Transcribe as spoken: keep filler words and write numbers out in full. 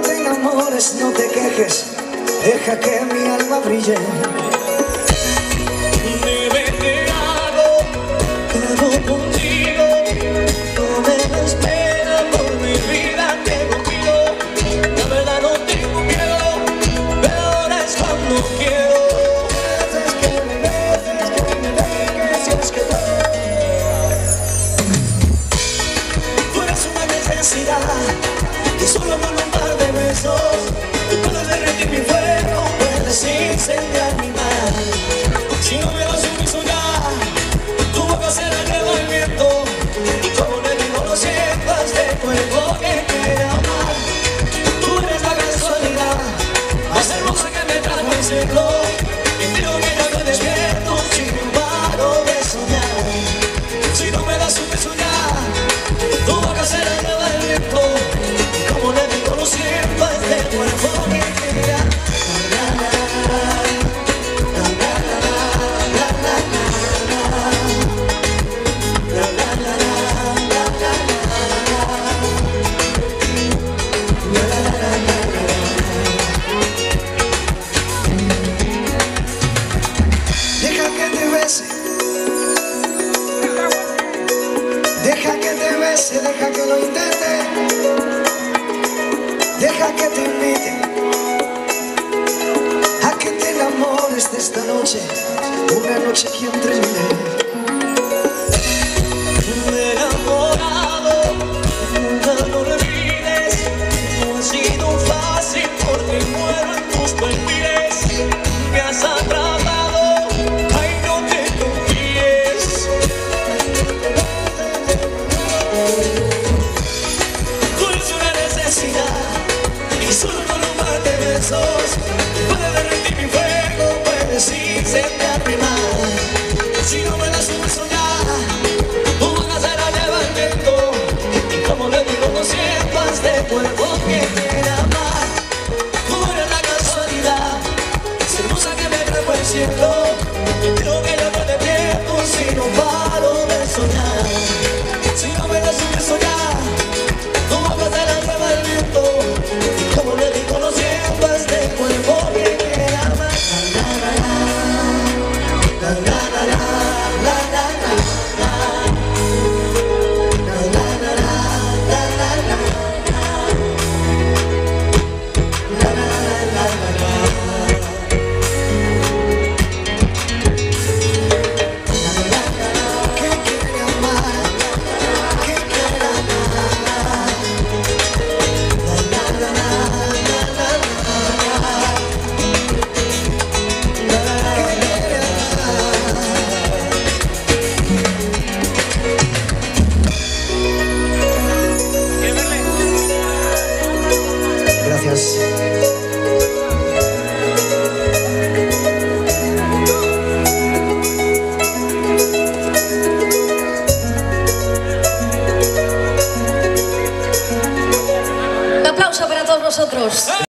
te enamores, no te quejes, deja que mi alma brille. Dime qué hago, todo contigo, no me des pena por mi vida que contigo. La verdad no tengo miedo, pero ahora es cuando quiero. Es que me beses, que me dejes, y es que tú eres una necesidad, y solo con un par de besos tú puedes derretir mi fuego, puedes incendiar mi mar. Si no me das un beso ya, tu boca será el movimiento, y como le digo no sientas de cuerpo que quiere amar. Tú eres la casualidad Más hermosa que me trajo el cielo, y digo que ya estoy despierto, si no paro de soñar. si no me das un beso ya, tu boca será el movimiento, Y como le digo lo siento, es de cuerpo que quiera. Deja que te bese, deja que te bese, deja que lo intente, deja que te invite a que te enamores de esta noche, una noche que termine. me he enamorado, nunca lo olvides, no ha sido fácil porque muero en tus perfiles, me has atrapado, ay no te confíes. Tú eres una necesidad, y solo con un par de besos puedes derretir mi fuego, puedes incendiar mi mar. Si no me das un beso ya, tu boca será lleva el viento, y como le digo no sientas de cuerpo que quiere amar. Tú eres la casualidad, esa hermosa que me trajo el cielo, y creo que ya no te pierdo si no paro de soñar. Si no me das un beso ya, Tu boca se la lleva el viento, y como le digo lo siento, es de cuerpo que quiere amar. La, la, la, la, la, la, la, la, la, la, la, la, la, la, la, la, la, la, la, la. Que quiere amar, que quiere amar. La, la, la, la, la, la, la, la, que quiere amar. Gracias. Un aplauso para todos nosotros.